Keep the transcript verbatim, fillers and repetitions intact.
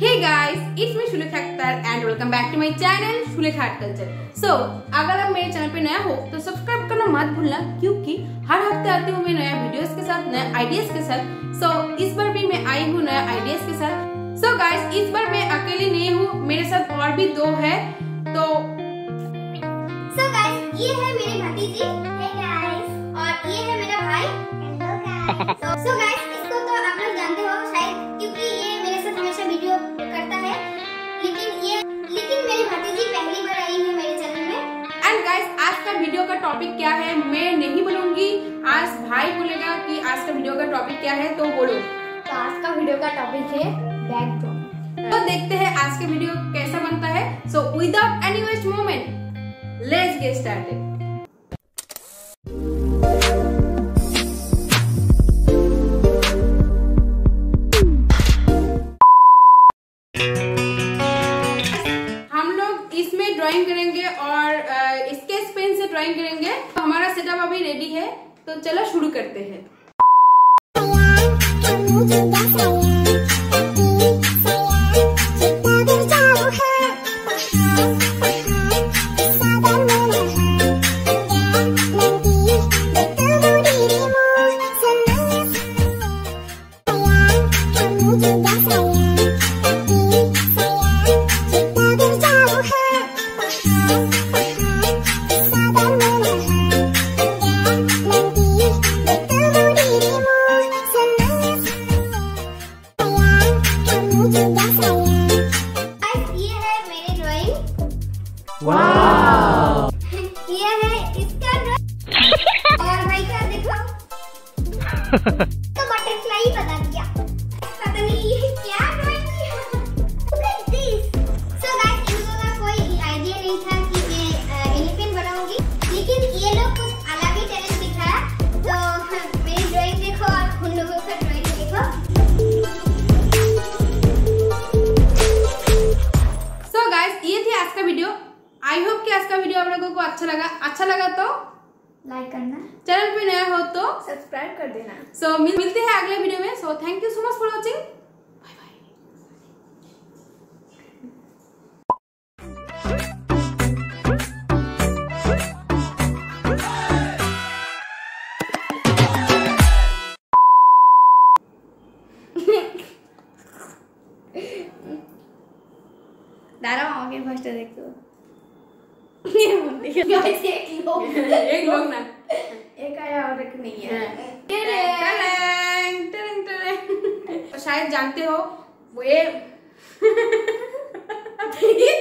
Hey guys, it's me Shulekha Akhtar and welcome back to my channel Shulekha Art Culture. So, अगर आप मेरे channel पे नया हो तो सब्सक्राइब करना मत भूलना क्योंकि हर हफ्ते आती हूँ मैं नया वीडियोस के साथ, नए आइडियाज के साथ। So, इस बार भी मैं आई हूँ नया आइडियाज के साथ। So guys, इस बार मैं अकेली नहीं हूँ, मेरे साथ और भी दो है। तो So guys, ये है मेरी भतीजी, hey guys, और ये है मेरा भाई, hello guys. So, so guys, इसको तो आप लोग जानते हो शायद क्योंकि ये मेरे साथ हमेशा वीडियो करता है, लेकिन ये लेकिन मेरी भतीजी पहली बार आई है मेरे चैनल में। एंड गाइस, आज का वीडियो का टॉपिक क्या है मैं नहीं बोलूंगी, आज भाई बोलेगा कि आज का वीडियो का टॉपिक क्या है, तो बोलो। तो आज का वीडियो का टॉपिक है बैकड्रॉप। तो देखते हैं आज के वीडियो कैसा बनता है। So without any waste moment, let's get started. हम लोग इसमें ड्राइंग करेंगे और स्केच पेन से ड्राइंग करेंगे। तो हमारा सेटअप अभी रेडी है, तो चलो शुरू करते हैं। वाव! ये है इसका ड्राइंग और भाई का देखो तो बटरफ्लाई बना दिया, पता नहीं ये क्या ड्राइंग किया। Look at this. So guys, इन लोगों का कोई आइडिया नहीं था कि मैं एलिफेंट बनाऊंगी, लेकिन ये लोग कुछ अलग ही टैलेंट दिखाया। तो मेरी ड्राइंग देखो और उन लोगों का ड्राइंग देखो। So guys, ये थी आज का वीडियो। आई होप कि आज का वीडियो आप लोगों को अच्छा लगा। अच्छा लगा तो लाइक करना, चैनल पे नया हो तो सब्सक्राइब कर देना। सो so, मिल, मिलते हैं अगले वीडियो में। So thank you so much for watching. Bye bye. दारा मामा के फर्स्ट देखो। गाइस एक लोग एक लोग ना एक आया और एक नहीं है। टरेंग टरेंग टरेंग। शायद जानते हो वो ये